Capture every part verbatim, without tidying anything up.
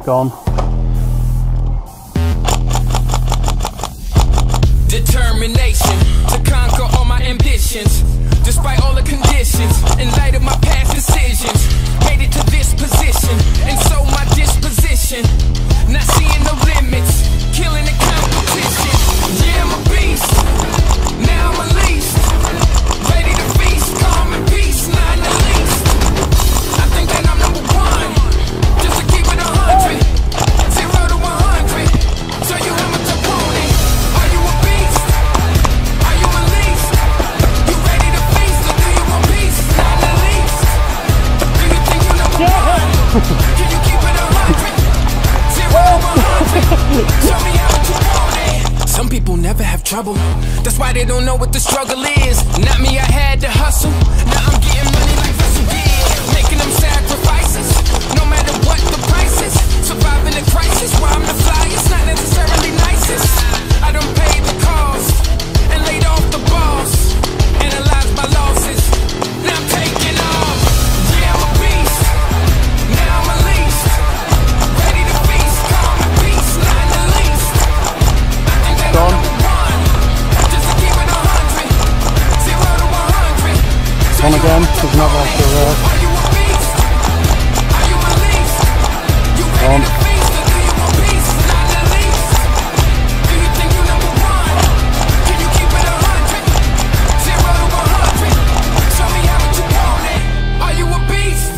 Gone. Determination to conquer all my ambitions, despite all the conditions. In light of my past decisions, made it to this position, and so my disposition, not seeing no limits, killing the competition. Yeah, I'm a beast, now I'm unleashed, ready to feast, calm and peace, not in the least. I think that I'm number one, just to keep it a hundred, zero to one hundred, show you how much I want it. Are you a beast? Are you unleashed? You ready to feast, or do you want peace, not in the least? Do you think you're number one? Can you keep it a hundred, zero to one hundred, show me how much you want it. Some people never have trouble, that's why they don't know what the struggle is. Not me, I had to hustle, now I'm getting money like Russell did, making them sacrifices, no matter what the price is. Surviving the crisis, why I'm the flyest, not necessarily nicest. I done paid the cost, and laid off the boss, analyzed my losses, now I'm taking off. Yeah, I'm a beast, now I'm unleashed, ready to feast, calm and peace, not in the least. I think that I'm number one, just to keep it a hundred, zero to one hundred. On again, there's another after there. Are you a beast? Are you unleashed? You ready On. to feast, or do you want peace, not in the least? Do you think you're number one? Can you keep it a hundred, zero to one hundred? Show me how much you want it. Are you a beast?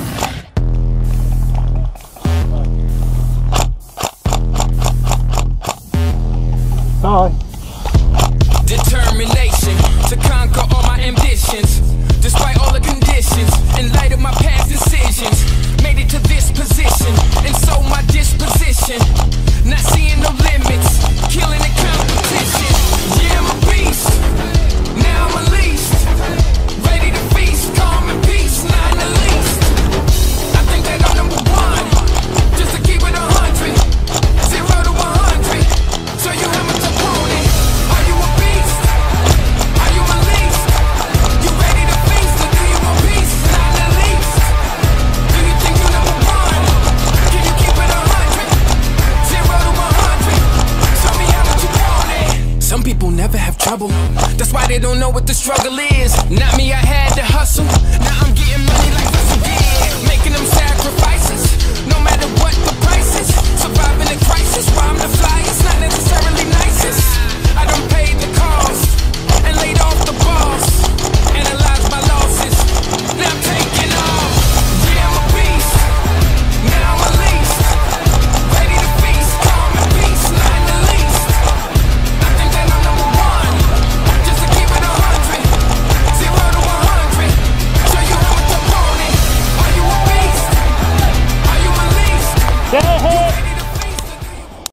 Bye. Determination to conquer all my ambitions, despite all the conditions. In light of my past decisions, made it to this position, and so my disposition, not seeing no limits, killing the competition. Yeah, I'm a beast, now I'm unleashed, ready to feast, calm and peace, not in the least. I think that I'm number one, just to keep it a hundred, zero to one hundred, show you how much I want it. Are you a beast? Are you unleashed? You ready to feast, or do you want peace, not in the least? Do you think you're number one? Can you keep it a hundred, zero to one hundred, show me how much you want it. Some people never have trouble, that's why they don't know what the struggle is. Not me, I had to hustle, now I'm getting money like Russell did, making them sacrifices, no matter what the price is. Surviving the crisis,